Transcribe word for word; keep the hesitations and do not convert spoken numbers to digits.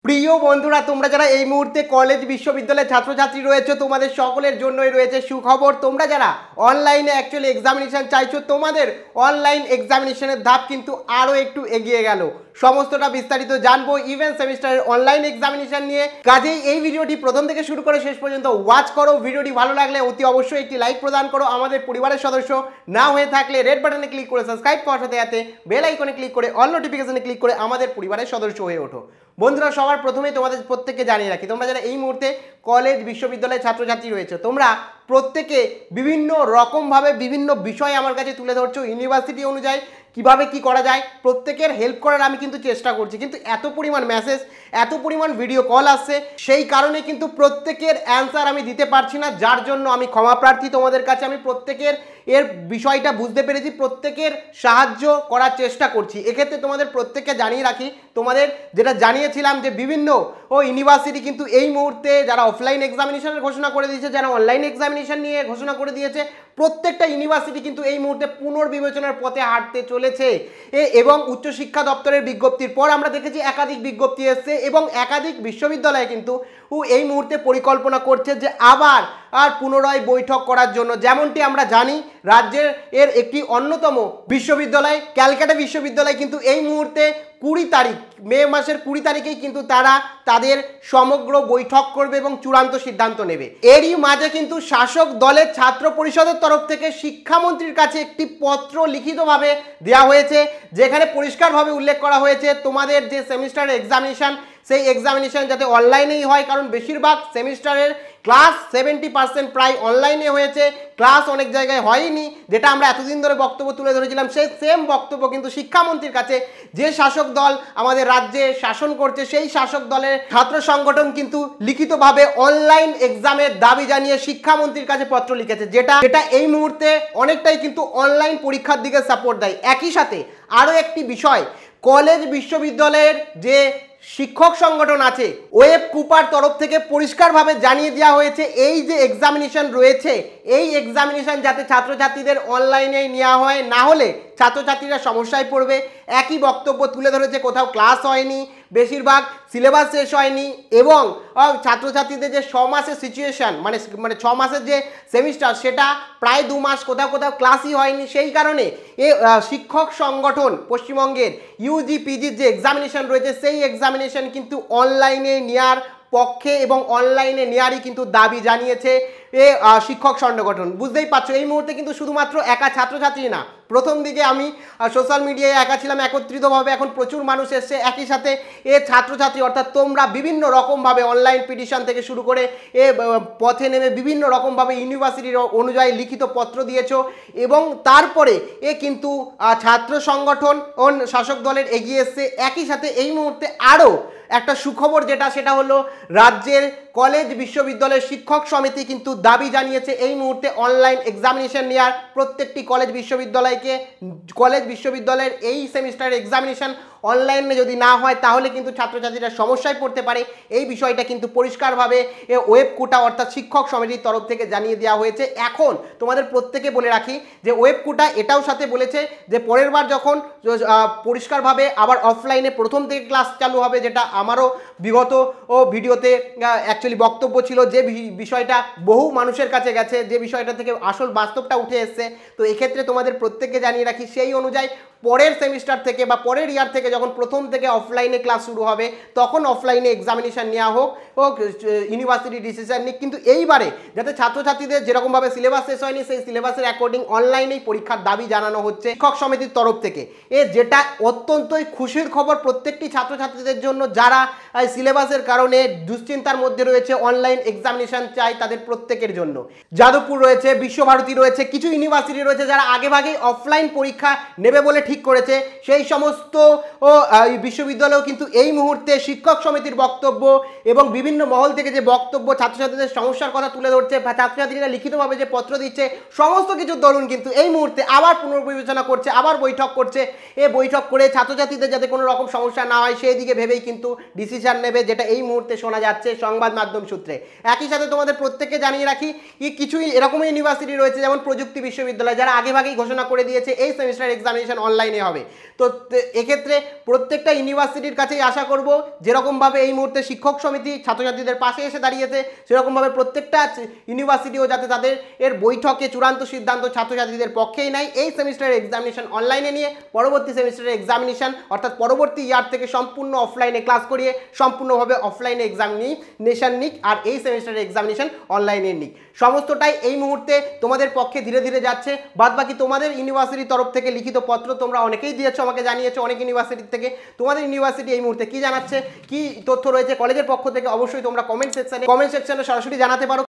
প্রিয় বন্ধুরা, তোমরা যারা এই মুহূর্তে কলেজ বিশ্ববিদ্যালয়ের ছাত্রছাত্রী রয়েছে, তোমাদের সকলের জন্যই রয়েছে সুখবর। তোমরা যারা অনলাইনে অ্যাকচুয়ালি এক্সামিনেশন চাইছো, তোমাদের অনলাইন এক্সামিনেশনের ধাপ কিন্তু আরও একটু এগিয়ে গেল। সমস্তটা বিস্তারিত জানবো ইভেন সেমিস্টারের অনলাইন এক্সামিনেশন নিয়ে। কাজেই এই ভিডিওটি প্রথম থেকে শুরু করে শেষ পর্যন্ত ওয়াচ করো। ভিডিওটি ভালো লাগলে অতি অবশ্যই একটি লাইক প্রদান করো। আমাদের পরিবারের সদস্য না হয়ে থাকলে রেড বাটনে ক্লিক করে সাবস্ক্রাইব করার সাথে সাথে বেল আইকনে ক্লিক করে অল নোটিফিকেশনে ক্লিক করে আমাদের পরিবারের সদস্য হয়ে ওঠো। বন্ধুরা, সবার প্রথমেই তোমাদের প্রত্যেককে জানিয়ে রাখি, তোমরা যারা এই মুহূর্তে কলেজ বিশ্ববিদ্যালয়ের ছাত্রছাত্রী রয়েছে, তোমরা প্রত্যেকে বিভিন্ন রকমভাবে বিভিন্ন বিষয় আমার কাছে তুলে ধরছো। ইউনিভার্সিটি অনুযায়ী কিভাবে কি করা যায় প্রত্যেকের হেল্প করার আমি কিন্তু চেষ্টা করছি, কিন্তু এত পরিমাণ মেসেজ, এত পরিমাণ ভিডিও কল আসছে, সেই কারণে কিন্তু প্রত্যেকের অ্যান্সার আমি দিতে পারছি না, যার জন্য আমি ক্ষমা প্রার্থী তোমাদের কাছে। আমি প্রত্যেকের এর বিষয়টা বুঝতে পেরেছি, প্রত্যেকের সাহায্য করার চেষ্টা করছি। এক্ষেত্রে তোমাদের প্রত্যেককে জানিয়ে রাখি, তোমাদের যেটা জানিয়েছিলাম যে বিভিন্ন ও ইউনিভার্সিটি কিন্তু এই মুহূর্তে যারা অফলাইন এক্সামিনেশনের ঘোষণা করে দিয়েছে, যারা অনলাইন এক্সামিনেশন নিয়ে ঘোষণা করে দিয়েছে, প্রত্যেকটা ইউনিভার্সিটি কিন্তু এই মুহূর্তে পুনর্বিবেচনার পথে হাঁটতে চলেছে। এবং উচ্চশিক্ষা দপ্তরের বিজ্ঞপ্তির পর আমরা দেখেছি একাধিক বিজ্ঞপ্তি এসছে এবং একাধিক বিশ্ববিদ্যালয় কিন্তু এই মুহূর্তে পরিকল্পনা করছে যে আবার আর পুনরায় বৈঠক করার জন্য। যেমনটি আমরা জানি, রাজ্যের এর একটি অন্যতম বিশ্ববিদ্যালয় ক্যালকাটা বিশ্ববিদ্যালয় কিন্তু এই মুহূর্তে কুড়ি তারিখ মে মাসের কুড়ি তারিখেই কিন্তু তারা তাদের সমগ্র বৈঠক করবে এবং চূড়ান্ত সিদ্ধান্ত নেবে। এরই মাঝে কিন্তু শাসক দলের ছাত্র পরিষদের তরফ থেকে শিক্ষামন্ত্রীর কাছে একটি পত্র লিখিতভাবে দেওয়া হয়েছে, যেখানে পরিষ্কারভাবে উল্লেখ করা হয়েছে তোমাদের যে সেমিস্টার এক্সামিনেশন, সেই এক্সামিনেশন যাতে অনলাইনেই হয়, কারণ বেশিরভাগ সেমিস্টারের ক্লাস সেভেন্টি পার্সেন্ট প্রায় অনলাইনে হয়েছে, ক্লাস অনেক জায়গায় হয়নি, যেটা আমরা এতদিন ধরে বক্তব্য তুলে ধরেছিলাম। সেই সেম বক্তব্য কিন্তু শিক্ষামন্ত্রীর কাছে, যে শাসক দল আমাদের রাজ্যে শাসন করছে, সেই শাসক দলের ছাত্র সংগঠন কিন্তু লিখিতভাবে অনলাইন এক্সামের দাবি জানিয়ে শিক্ষামন্ত্রীর কাছে পত্র লিখেছে, যেটা যেটা এই মুহূর্তে অনেকটাই কিন্তু অনলাইন পরীক্ষার দিকে সাপোর্ট দেয়। একই সাথে আরও একটি বিষয়, কলেজ বিশ্ববিদ্যালয়ের যে শিক্ষক সংগঠন আছে, ওয়েব কুপার তরফ থেকে পরিষ্কারভাবে জানিয়ে দেওয়া হয়েছে এই যে এক্সামিনেশন রয়েছে, এই এক্সামিনেশন যাতে ছাত্রছাত্রীদের অনলাইনে নেওয়া হয়, না হলে ছাত্রছাত্রীরা সমস্যায় পড়বে। একই বক্তব্য তুলে ধরেছে, কোথাও ক্লাস হয়নি, বেশিরভাগ সিলেবাস শেষ হয়নি এবং ছাত্রছাত্রীদের যে ছ মাসের সিচুয়েশান, মানে মানে ছ মাসের যে সেমিস্টার, সেটা প্রায় দু মাস কোথাও কোথাও ক্লাসই হয়নি। সেই কারণে এ শিক্ষক সংগঠন পশ্চিমবঙ্গের ইউজি পিজির যে এক্সামিনেশন রয়েছে, সেই এক্সামিনেশন কিন্তু অনলাইনে নেওয়ার পক্ষে এবং অনলাইনে নেওয়ারই কিন্তু দাবি জানিয়েছে এ শিক্ষক সংগঠন। বুঝতেই পারছো, এই মুহূর্তে কিন্তু শুধুমাত্র একা ছাত্রছাত্রী না, প্রথম দিকে আমি সোশ্যাল মিডিয়ায় একা ছিলাম একত্রিতভাবে, এখন প্রচুর মানুষ এসছে। একই সাথে এ ছাত্রছাত্রী অর্থাৎ তোমরা বিভিন্ন রকমভাবে অনলাইন পিটিশন থেকে শুরু করে এ পথে নেমে বিভিন্ন রকমভাবে ইউনিভার্সিটির অনুযায়ী লিখিত পত্র দিয়েছো এবং তারপরে এ কিন্তু ছাত্র সংগঠন ও শাসক দলের এগিয়ে এসছে। একই সাথে এই মুহূর্তে আরও একটা সুখবর যেটা, সেটা হলো রাজ্যের কলেজ বিশ্ববিদ্যালয়ের শিক্ষক সমিতি কিন্তু দাবি জানিয়েছে এই মুহূর্তে অনলাইন এক্সামিনেশন নেওয়ার। প্রত্যেকটি কলেজ বিশ্ববিদ্যালয়কে কলেজ বিশ্ববিদ্যালয়ের এই সেমিস্টার এক্সামিনেশন অনলাইনে যদি না হয়, তাহলে কিন্তু ছাত্রছাত্রীরা সমস্যায় পড়তে পারে। এই বিষয়টা কিন্তু পরিষ্কারভাবে ওয়েব কোটা অর্থাৎ শিক্ষক সমিতির তরফ থেকে জানিয়ে দেওয়া হয়েছে। এখন তোমাদের প্রত্যেকে বলে রাখি যে ওয়েব কোটা এটাও সাথে বলেছে যে পরের বার যখন পরিষ্কারভাবে আবার অফলাইনে প্রথম থেকে ক্লাস চালু হবে, যেটা আমারও বিগত ও ভিডিওতে অ্যাকচুয়ালি বক্তব্য ছিল, যে বিষয়টা বহু মানুষের কাছে গেছে, যে বিষয়টা থেকে আসল বাস্তবটা উঠে এসছে। তো এক্ষেত্রে তোমাদের প্রত্যেককে জানিয়ে রাখি, সেই অনুযায়ী পরের সেমিস্টার থেকে বা পরের ইয়ার থেকে যখন প্রথম থেকে অফলাইনে ক্লাস শুরু হবে, তখন অফলাইনে এক্সামিনেশন নেওয়া হোক হোক ইউনিভার্সিটি ডিসিশন নিক, কিন্তু এইবারে যাতে ছাত্রছাত্রীদের যেরকমভাবে সিলেবাস শেষ হয়নি, সেই সিলেবাসের অ্যাকর্ডিং অনলাইনেই পরীক্ষার দাবি জানানো হচ্ছে শিক্ষক সমিতির তরফ থেকে। এ যেটা অত্যন্তই খুশির খবর প্রত্যেকটি ছাত্রছাত্রীদের জন্য, যারা সিলেবাসের কারণে দুশ্চিন্তার মধ্যে রয়েছে, অনলাইন এক্সামিনেশন চাই তাদের প্রত্যেকের জন্য। যাদবপুর রয়েছে, বিশ্বভারতী রয়েছে, কিছু ইউনিভার্সিটি রয়েছে যারা আগেভাগেই অফলাইন পরীক্ষা নেবে বলে ঠিক করেছে। সেই সমস্ত ও বিশ্ববিদ্যালয়েও কিন্তু এই মুহূর্তে শিক্ষক সমিতির বক্তব্য এবং বিভিন্ন মহল থেকে যে বক্তব্য ছাত্রছাত্রীদের সমস্যার কথা তুলে ধরছে বা ছাত্রছাত্রীরা লিখিতভাবে যে পত্র দিচ্ছে, সমস্ত কিছুর দরুন কিন্তু এই মুহূর্তে আবার পুনর্বিবেচনা করছে, আবার বৈঠক করছে। এ বৈঠক করে ছাত্রছাত্রীদের যাতে কোনো রকম সমস্যা না হয় সেই দিকে ভেবেই কিন্তু ডিসিশন ডিসিশন নেবে, যেটা এই মুহূর্তে শোনা যাচ্ছে সংবাদ মাধ্যম সূত্রে। একই সাথে তোমাদের প্রত্যেককে জানিয়ে রাখি কি কিছুই এরকম ইউনিভার্সিটি রয়েছে যেমন প্রযুক্তি বিশ্ববিদ্যালয়, যারা আগেভাগেই ঘোষণা করে দিয়েছে এই সেমিস্টার এক্সামিনেশন অনলাইনে হবে। তো এক্ষেত্রে প্রত্যেকটা ইউনিভার্সিটির কাছেই আশা করব যেরকমভাবে এই মুহূর্তে শিক্ষক সমিতি ছাত্রছাত্রীদের পাশে এসে দাঁড়িয়েছে, সেরকমভাবে প্রত্যেকটা ইউনিভার্সিটিও যাতে তাদের এর বৈঠকে চূড়ান্ত সিদ্ধান্ত ছাত্রছাত্রীদের পক্ষেই নেয় এই সেমিস্টারের এক্সামিনেশন অনলাইনে নিয়ে পরবর্তী সেমিস্টারের এক্সামিনেশন অর্থাৎ পরবর্তী ইয়ার থেকে সম্পূর্ণ অফলাইনে ক্লাস করিয়ে সম্পূর্ণভাবে অফলাইনে এক্সামিনেশন নিক আর এই সেমিস্টারের এক্সামিনেশন অনলাইনে নিক। সমস্তটাই এই মুহূর্তে তোমাদের পক্ষে ধীরে ধীরে যাচ্ছে। বাদ বাকি তোমাদের ইউনিভার্সিটির তরফ থেকে লিখিত পত্র তোমরা অনেকেই দিয়েছো, আমাকে জানিয়েছো অনেক ইউনিভার্সিটির থেকে। তোমাদের ইউনিভার্সিটি এই মুহূর্তে কি জানাচ্ছে, কি তথ্য রয়েছে কলেজের পক্ষ থেকে, অবশ্যই তোমরা কমেন্ট সেকশনে কমেন্ট সেকশনে সরাসরি জানাতে পারো।